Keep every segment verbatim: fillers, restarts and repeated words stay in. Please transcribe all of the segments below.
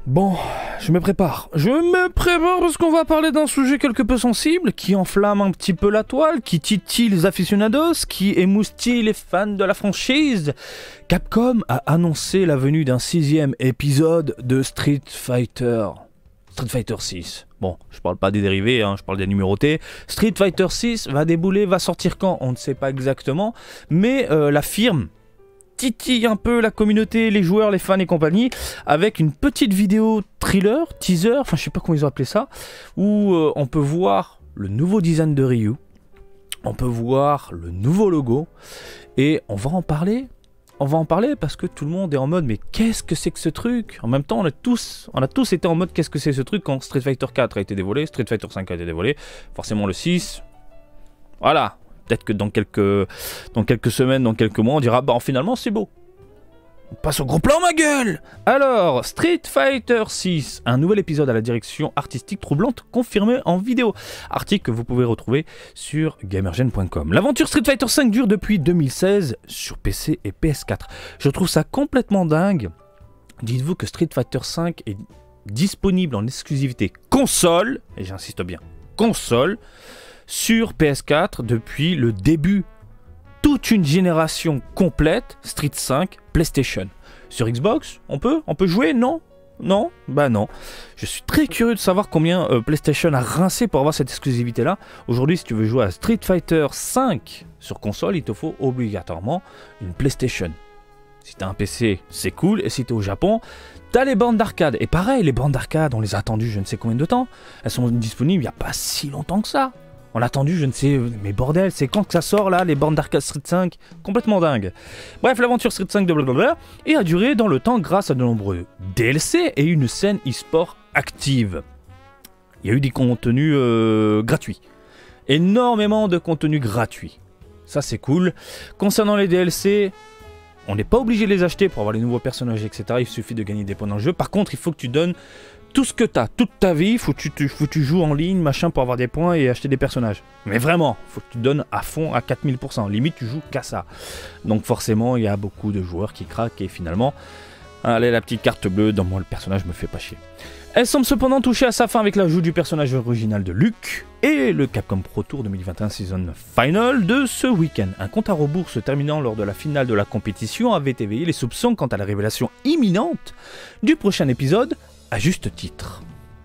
Bon, je me prépare. Je me prépare parce qu'on va parler d'un sujet quelque peu sensible, qui enflamme un petit peu la toile, qui titille les aficionados, qui émoustille les fans de la franchise. Capcom a annoncé la venue d'un sixième épisode de Street Fighter. Street Fighter six. Bon, je parle pas des dérivés, hein, je parle des numérotés. Street Fighter six va débouler, va sortir quand? On ne sait pas exactement, mais euh, la firme titille un peu la communauté, les joueurs, les fans et compagnie, avec une petite vidéo thriller, teaser, enfin je sais pas comment ils ont appelé ça, où euh, on peut voir le nouveau design de Ryu, on peut voir le nouveau logo, et on va en parler. On va en parler parce que tout le monde est en mode mais qu'est-ce que c'est que ce truc? En même temps on a tous, on a tous été en mode qu'est-ce que c'est ce truc quand Street Fighter quatre a été dévoilé, Street Fighter cinq a été dévoilé, forcément le six, voilà. Peut-être que dans quelques, dans quelques semaines, dans quelques mois, on dira bah finalement c'est beau. On passe au gros plan ma gueule. Alors, Street Fighter six, un nouvel épisode à la direction artistique troublante confirmé en vidéo. Article que vous pouvez retrouver sur gamergen point com. L'aventure Street Fighter cinq dure depuis deux mille seize sur P C et P S quatre. Je trouve ça complètement dingue. Dites-vous que Street Fighter cinq est disponible en exclusivité console, et j'insiste bien, console, sur P S quatre depuis le début. Toute une génération complète, Street cinq, PlayStation. Sur Xbox, on peut On peut jouer? Non? Non? Bah non. Je suis très curieux de savoir combien euh, PlayStation a rincé pour avoir cette exclusivité-là. Aujourd'hui, si tu veux jouer à Street Fighter cinq sur console, il te faut obligatoirement une PlayStation. Si t'as un P C, c'est cool. Et si t'es au Japon, t'as les bornes d'arcade. Et pareil, les bornes d'arcade, on les a attendues je ne sais combien de temps. Elles sont disponibles il n'y a pas si longtemps que ça. On l'a attendu, je ne sais... Mais bordel, c'est quand que ça sort là, les bornes d'arcade Street cinq? Complètement dingue. Bref, l'aventure Street cinq de blablabla et a duré dans le temps grâce à de nombreux D L C et une scène e-sport active. Il y a eu des contenus euh, gratuits. Énormément de contenus gratuits. Ça, c'est cool. Concernant les D L C... On n'est pas obligé de les acheter pour avoir les nouveaux personnages, et cetera. Il suffit de gagner des points dans le jeu. Par contre, il faut que tu donnes tout ce que tu as, toute ta vie. Il faut que tu, tu, faut que tu joues en ligne, machin, pour avoir des points et acheter des personnages. Mais vraiment, il faut que tu donnes à fond à quatre mille pour cent. Limite, tu joues qu'à ça. Donc forcément, il y a beaucoup de joueurs qui craquent et finalement... Allez, la petite carte bleue, dans moi, le personnage me fait pas chier. Elle semble cependant toucher à sa fin avec l'ajout du personnage original de Luke et le Capcom Pro Tour deux mille vingt et un Season Final de ce week-end. Un compte à rebours se terminant lors de la finale de la compétition avait éveillé les soupçons quant à la révélation imminente du prochain épisode, à juste titre.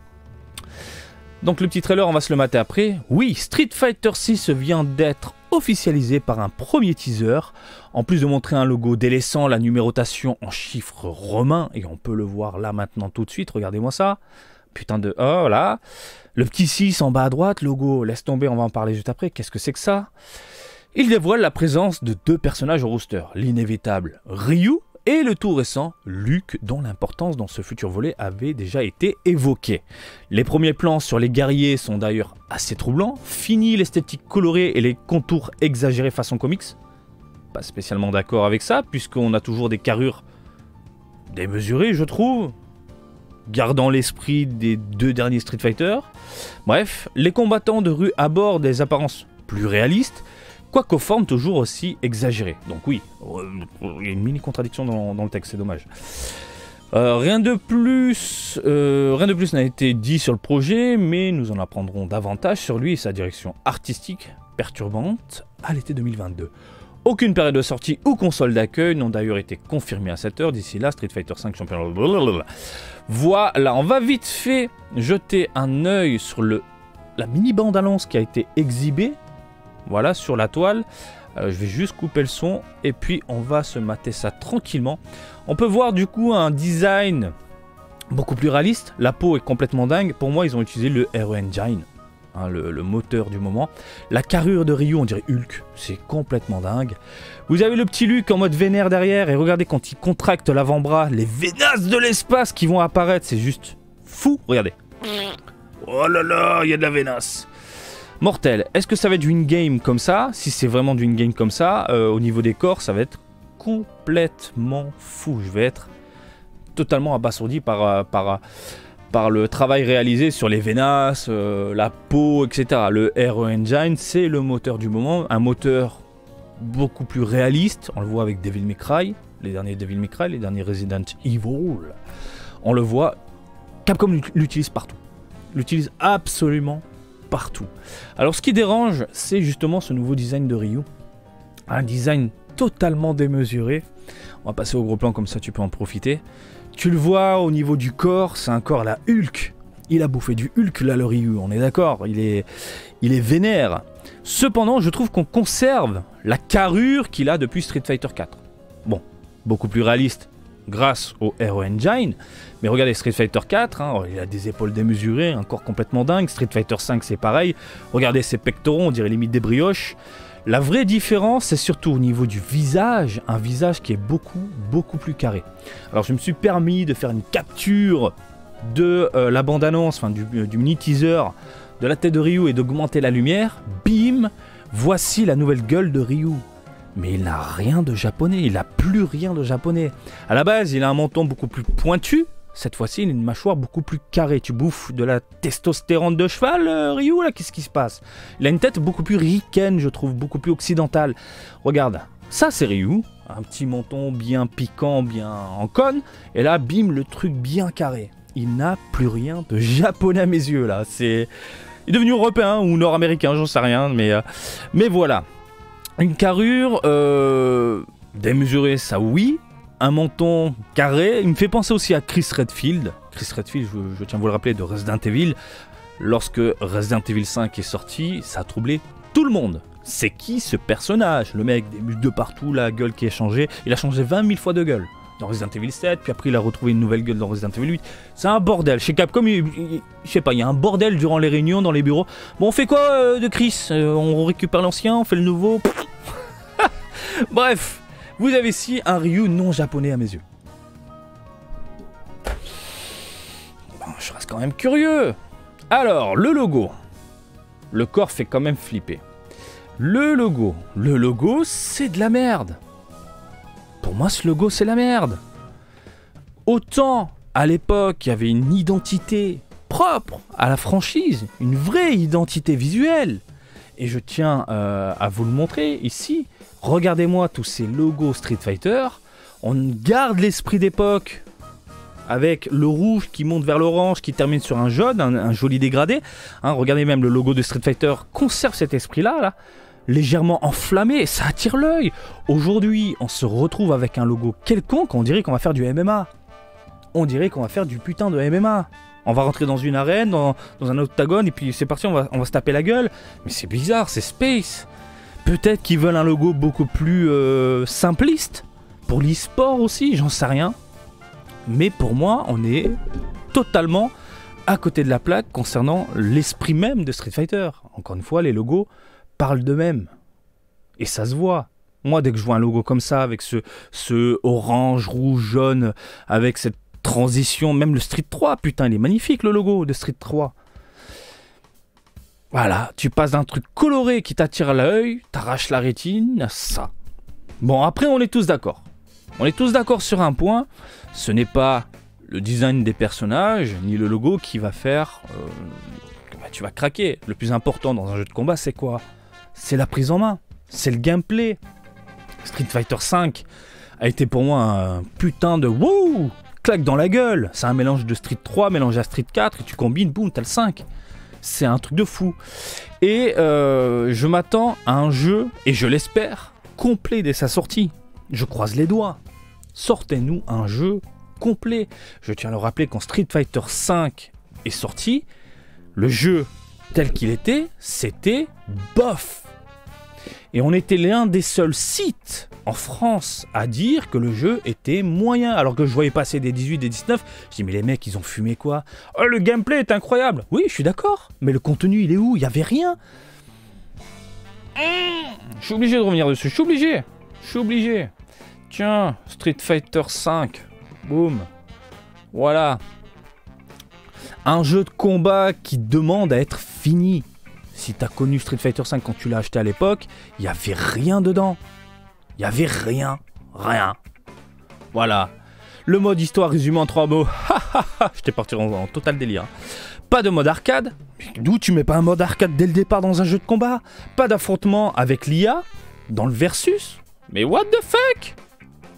Donc le petit trailer, on va se le mater après. Oui, Street Fighter six vient d'être officialisé par un premier teaser. En plus de montrer un logo délaissant la numérotation en chiffres romains, et on peut le voir là maintenant tout de suite, regardez-moi ça. Putain de... Oh là. Le petit six en bas à droite, logo, laisse tomber, on va en parler juste après. Qu'est-ce que c'est que ça? Il dévoile la présence de deux personnages au roster. L'inévitable Ryu et le tout récent Luke, dont l'importance dans ce futur volet avait déjà été évoquée. Les premiers plans sur les guerriers sont d'ailleurs assez troublants. Fini l'esthétique colorée et les contours exagérés façon comics. Pas spécialement d'accord avec ça, puisqu'on a toujours des carrures démesurées, je trouve, gardant l'esprit des deux derniers Street Fighter. Bref, les combattants de rue abordent des apparences plus réalistes, quoique aux formes toujours aussi exagérées. Donc oui, il y a une mini contradiction dans, dans le texte, c'est dommage. Euh, rien de plus, euh, rien de plus n'a été dit sur le projet, mais nous en apprendrons davantage sur lui et sa direction artistique perturbante à l'été deux mille vingt-deux. Aucune période de sortie ou console d'accueil n'ont d'ailleurs été confirmées à cette heure. D'ici là, Street Fighter cinq championnat. Blablabla. Voilà, on va vite fait jeter un œil sur le, la mini bande-annonce qui a été exhibée. Voilà, sur la toile. Euh, je vais juste couper le son et puis on va se mater ça tranquillement. On peut voir du coup un design beaucoup plus réaliste. La peau est complètement dingue. Pour moi, ils ont utilisé le R E Engine. Hein, le, le moteur du moment. La carrure de Ryu, on dirait Hulk, c'est complètement dingue. Vous avez le petit Luke en mode vénère derrière, et regardez quand il contracte l'avant-bras, les vénasses de l'espace qui vont apparaître, c'est juste fou, regardez. Oh là là, il y a de la vénasse. Mortel, est-ce que ça va être du in-game comme ça? Si c'est vraiment du in-game comme ça, euh, au niveau des corps, ça va être complètement fou. Je vais être totalement abasourdi par... Euh, par par le travail réalisé sur les vénasses, euh, la peau, et cetera. Le R E Engine, c'est le moteur du moment, un moteur beaucoup plus réaliste, on le voit avec Devil May Cry, les derniers Devil May Cry, les derniers Resident Evil, on le voit Capcom l'utilise partout. L'utilise absolument partout. Alors ce qui dérange, c'est justement ce nouveau design de Ryu. Un design totalement démesuré. On va passer au gros plan, comme ça tu peux en profiter. Tu le vois au niveau du corps, c'est un corps à la Hulk. Il a bouffé du Hulk là, le Ryu, on est d'accord, il est, il est vénère. Cependant, je trouve qu'on conserve la carrure qu'il a depuis Street Fighter quatre. Bon, beaucoup plus réaliste grâce au Hero Engine, mais regardez Street Fighter quatre, hein, il a des épaules démesurées, un corps complètement dingue. Street Fighter cinq c'est pareil, regardez ses pectoraux, on dirait limite des brioches. La vraie différence, c'est surtout au niveau du visage, un visage qui est beaucoup, beaucoup plus carré. Alors je me suis permis de faire une capture de euh, la bande-annonce, enfin du, euh, du mini-teaser de la tête de Ryu et d'augmenter la lumière. Bim, voici la nouvelle gueule de Ryu. Mais il n'a rien de japonais, il n'a plus rien de japonais. À la base, il a un menton beaucoup plus pointu. Cette fois-ci, il a une mâchoire beaucoup plus carrée. Tu bouffes de la testostérone de cheval, euh, Ryu, là, qu'est-ce qui se passe? Il a une tête beaucoup plus ricaine, je trouve, beaucoup plus occidentale. Regarde, ça c'est Ryu, un petit menton bien piquant, bien en conne. Et là, bim, le truc bien carré. Il n'a plus rien de japonais à mes yeux, là. C'est... Il est devenu européen ou nord-américain, j'en sais rien, mais, euh... mais voilà. Une carrure euh... démesurée, ça oui. Un menton carré, il me fait penser aussi à Chris Redfield. Chris Redfield, je, je tiens à vous le rappeler, de Resident Evil. Lorsque Resident Evil cinq est sorti, ça a troublé tout le monde. C'est qui ce personnage? Le mec, des muscles de partout, la gueule qui est changée. Il a changé vingt mille fois de gueule dans Resident Evil sept, puis après il a retrouvé une nouvelle gueule dans Resident Evil huit. C'est un bordel. Chez Capcom, il, il, je sais pas, il y a un bordel durant les réunions, dans les bureaux. Bon, on fait quoi euh, de Chris euh, On récupère l'ancien, on fait le nouveau. Bref. Vous avez ici un Ryu non japonais à mes yeux. Bon, je reste quand même curieux. Alors, le logo. Le corps fait quand même flipper. Le logo. Le logo, c'est de la merde. Pour moi, ce logo, c'est la merde. Autant, à l'époque, il y avait une identité propre à la franchise. Une vraie identité visuelle. Et je tiens euh, à vous le montrer ici. Regardez-moi tous ces logos Street Fighter. On garde l'esprit d'époque avec le rouge qui monte vers l'orange, qui termine sur un jaune, un, un joli dégradé. Hein, regardez même le logo de Street Fighter conserve cet esprit-là, là, légèrement enflammé, ça attire l'œil. Aujourd'hui, on se retrouve avec un logo quelconque, on dirait qu'on va faire du M M A. On dirait qu'on va faire du putain de M M A. On va rentrer dans une arène, dans, dans un octagone, et puis c'est parti, on va, on va se taper la gueule. Mais c'est bizarre, c'est Space. Peut-être qu'ils veulent un logo beaucoup plus euh, simpliste. Pour l'e-sport aussi, j'en sais rien. Mais pour moi, on est totalement à côté de la plaque concernant l'esprit même de Street Fighter. Encore une fois, les logos parlent d'eux-mêmes. Et ça se voit. Moi, dès que je vois un logo comme ça, avec ce, ce orange, rouge, jaune, avec cette transition, même le Street trois, putain, il est magnifique le logo de Street trois. Voilà, tu passes d'un truc coloré qui t'attire l'œil, t'arraches la rétine, à ça. Bon, après, on est tous d'accord. On est tous d'accord sur un point, ce n'est pas le design des personnages, ni le logo qui va faire... Euh, bah, tu vas craquer. Le plus important dans un jeu de combat, c'est quoi? C'est la prise en main, c'est le gameplay. Street Fighter cinq a été pour moi un putain de wouh, claque dans la gueule. C'est un mélange de Street trois, mélange à Street quatre, et tu combines, boum, t'as le cinq. C'est un truc de fou. Et euh, je m'attends à un jeu, et je l'espère, complet dès sa sortie. Je croise les doigts. Sortez-nous un jeu complet. Je tiens à le rappeler, quand Street Fighter cinq est sorti, le jeu tel qu'il était, c'était bof. Et on était l'un des seuls sites en France à dire que le jeu était moyen. Alors que je voyais passer des dix-huit, des dix-neuf, je dis mais les mecs ils ont fumé quoi? Oh, le gameplay est incroyable. Oui, je suis d'accord, mais le contenu il est où? Il y avait rien. Mmh, je suis obligé de revenir dessus, je suis obligé. Je suis obligé. Tiens, Street Fighter cinq. Boum. Voilà. Un jeu de combat qui demande à être fini. Si t'as connu Street Fighter cinq quand tu l'as acheté à l'époque, il n'y avait rien dedans. Il n'y avait rien. Rien. Voilà. Le mode histoire résumé en trois mots. J'étais parti en, en total délire. Pas de mode arcade. D'où tu mets pas un mode arcade dès le départ dans un jeu de combat? Pas d'affrontement avec l'I A dans le versus. Mais what the fuck?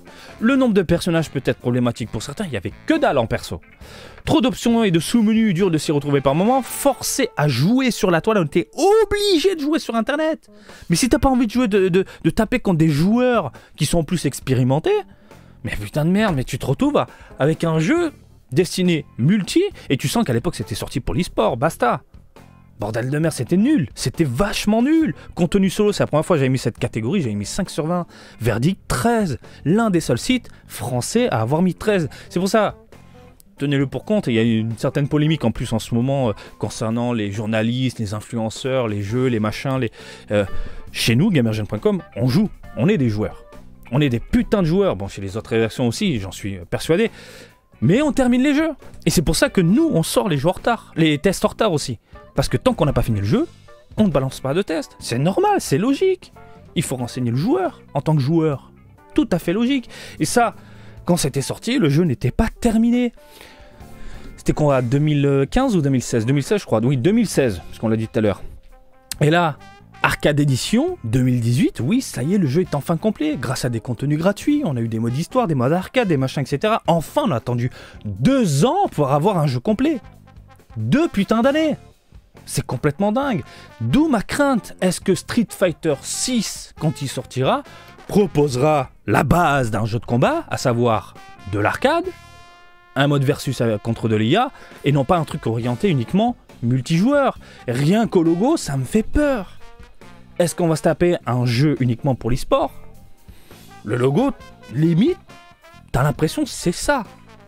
Le nombre de personnages peut être problématique pour certains, il n'y avait que dalle en perso. Trop d'options et de sous-menus, dur de s'y retrouver par moments, forcé à jouer sur la toile, on était obligé de jouer sur internet. Mais si t'as pas envie de jouer, de, de, de taper contre des joueurs qui sont plus expérimentés, mais putain de merde, mais tu te retrouves à, avec un jeu destiné multi, et tu sens qu'à l'époque c'était sorti pour l'e-sport, basta. Bordel de merde, c'était nul, c'était vachement nul. Contenu solo, c'est la première fois que j'avais mis cette catégorie, j'avais mis cinq sur vingt. Verdict treize, l'un des seuls sites français à avoir mis treize. C'est pour ça, tenez-le pour compte, il y a une certaine polémique en plus en ce moment euh, concernant les journalistes, les influenceurs, les jeux, les machins. Les, euh, chez nous, gamergen point com, on joue, on est des joueurs. On est des putains de joueurs, bon chez les autres rédactions aussi, j'en suis persuadé. Mais on termine les jeux. Et c'est pour ça que nous, on sort les jeux en retard, les tests en retard aussi. Parce que tant qu'on n'a pas fini le jeu, on ne balance pas de test. C'est normal, c'est logique. Il faut renseigner le joueur en tant que joueur. Tout à fait logique. Et ça, quand c'était sorti, le jeu n'était pas terminé. C'était quoi, deux mille quinze ou deux mille seize? deux mille seize, je crois. Oui, deux mille seize, parce qu'on l'a dit tout à l'heure. Et là, Arcade Edition deux mille dix-huit, oui, ça y est, le jeu est enfin complet. Grâce à des contenus gratuits, on a eu des modes histoire, des modes arcade, des machins, et cetera. Enfin, on a attendu deux ans pour avoir un jeu complet. Deux putains d'années. C'est complètement dingue. D'où ma crainte. Est-ce que Street Fighter six, quand il sortira, proposera la base d'un jeu de combat, à savoir de l'arcade, un mode versus contre de l'I A, et non pas un truc orienté uniquement multijoueur. Rien qu'au logo, ça me fait peur. Est-ce qu'on va se taper un jeu uniquement pour l'e-sport? Le logo, limite, t'as l'impression que c'est ça.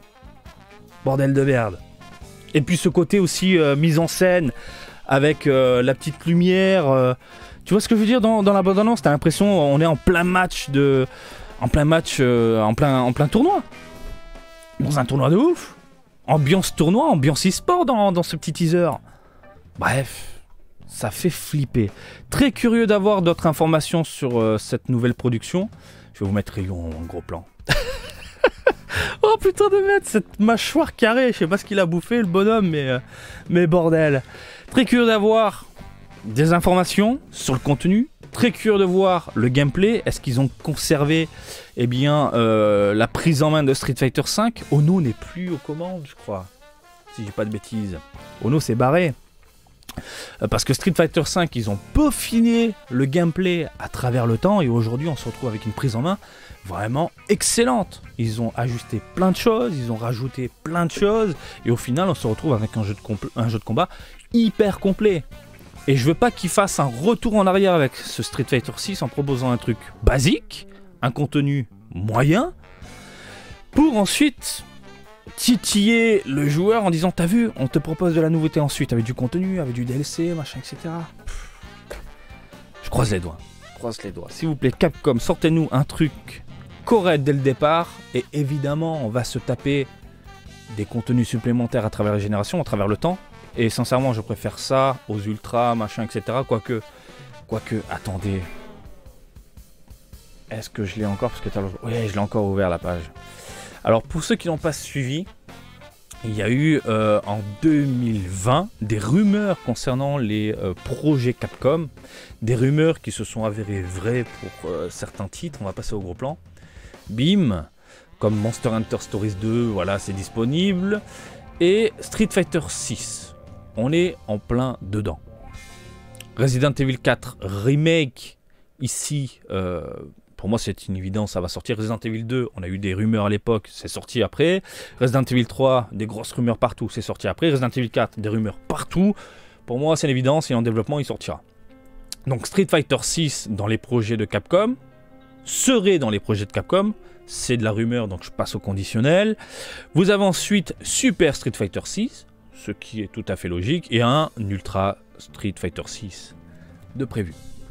Bordel de merde. Et puis ce côté aussi euh, mise en scène, avec euh, la petite lumière. Euh, tu vois ce que je veux dire dans, dans la bande-annonce? T'as l'impression on est en plein match de, en plein match, euh, en plein, en plein tournoi. Dans un tournoi de ouf. Ambiance tournoi, ambiance e-sport dans, dans ce petit teaser. Bref, ça fait flipper. Très curieux d'avoir d'autres informations sur euh, cette nouvelle production. Je vais vous mettre Rayon en gros plan. Oh putain de merde, cette mâchoire carrée, je sais pas ce qu'il a bouffé le bonhomme, mais, euh, mais bordel. Très curieux d'avoir des informations sur le contenu, très curieux de voir le gameplay. Est-ce qu'ils ont conservé eh bien, euh, la prise en main de Street Fighter cinq? Ono n'est plus aux commandes, je crois, si j'ai pas de bêtises. Ono s'est barré. Parce que Street Fighter cinq, ils ont peaufiné le gameplay à travers le temps et aujourd'hui on se retrouve avec une prise en main vraiment excellente. Ils ont ajusté plein de choses, ils ont rajouté plein de choses et au final on se retrouve avec un jeu de, un jeu de combat hyper complet. Et je veux pas qu'ils fassent un retour en arrière avec ce Street Fighter six en proposant un truc basique, un contenu moyen, pour ensuite titiller le joueur en disant t'as vu, on te propose de la nouveauté ensuite avec du contenu, avec du D L C, machin, et cetera. Je croise les doigts, je croise les doigts. S'il vous plaît, Capcom, sortez-nous un truc correct dès le départ et évidemment on va se taper des contenus supplémentaires à travers les générations, à travers le temps. Et sincèrement, je préfère ça aux ultras, machin, et cetera. Quoique, quoique, attendez. Est-ce que je l'ai encore? Parce que t'as... Oui, je l'ai encore ouvert la page. Alors pour ceux qui n'ont pas suivi, il y a eu euh, en deux mille vingt des rumeurs concernant les euh, projets Capcom, des rumeurs qui se sont avérées vraies pour euh, certains titres. On va passer au gros plan. Bim, comme Monster Hunter Stories deux, voilà, c'est disponible. Et Street Fighter six, on est en plein dedans. Resident Evil quatre Remake, ici... Euh, Pour moi, c'est une évidence, ça va sortir. Resident Evil deux, on a eu des rumeurs à l'époque, c'est sorti après. Resident Evil trois, des grosses rumeurs partout, c'est sorti après. Resident Evil quatre, des rumeurs partout. Pour moi, c'est une évidence, et en développement, il sortira. Donc Street Fighter six dans les projets de Capcom, serait dans les projets de Capcom, c'est de la rumeur, donc je passe au conditionnel. Vous avez ensuite Super Street Fighter six, ce qui est tout à fait logique, et un Ultra Street Fighter six de prévu.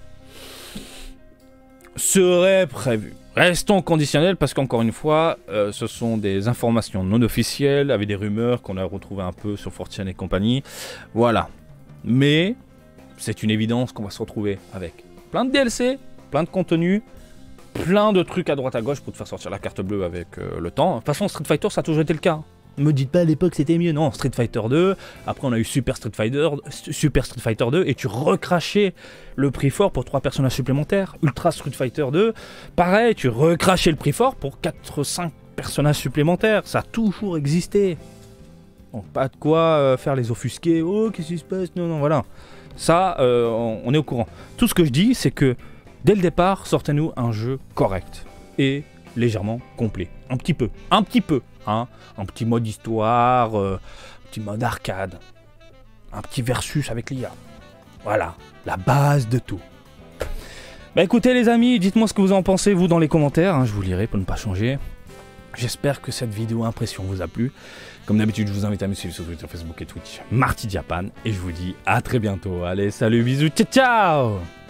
Serait prévu. Restons conditionnels parce qu'encore une fois, euh, ce sont des informations non officielles avec des rumeurs qu'on a retrouvées un peu sur four chan et compagnie. Voilà. Mais c'est une évidence qu'on va se retrouver avec plein de D L C, plein de contenu, plein de trucs à droite à gauche pour te faire sortir la carte bleue avec euh, le temps. De toute façon, Street Fighter, ça a toujours été le cas. Me dites pas à l'époque c'était mieux, non, Street Fighter deux, après on a eu Super Street Fighter, Super Street Fighter deux, et tu recrachais le prix fort pour trois personnages supplémentaires. Ultra Street Fighter deux, pareil, tu recrachais le prix fort pour quatre cinq personnages supplémentaires, ça a toujours existé. Donc pas de quoi euh, faire les offusqués, oh qu'est-ce qui se passe, non, non, voilà. Ça, euh, on, on est au courant. Tout ce que je dis, c'est que dès le départ, sortez-nous un jeu correct et légèrement complet. Un petit peu, un petit peu. Hein, un petit mode histoire, euh, un petit mode arcade, un petit versus avec l'I A. Voilà, la base de tout. Bah écoutez les amis, dites-moi ce que vous en pensez vous dans les commentaires, hein, je vous lirai pour ne pas changer. J'espère que cette vidéo impression vous a plu. Comme d'habitude, je vous invite à me suivre sur Twitter, Facebook et Twitch, Marty Japan, et je vous dis à très bientôt. Allez, salut, bisous, ciao ciao.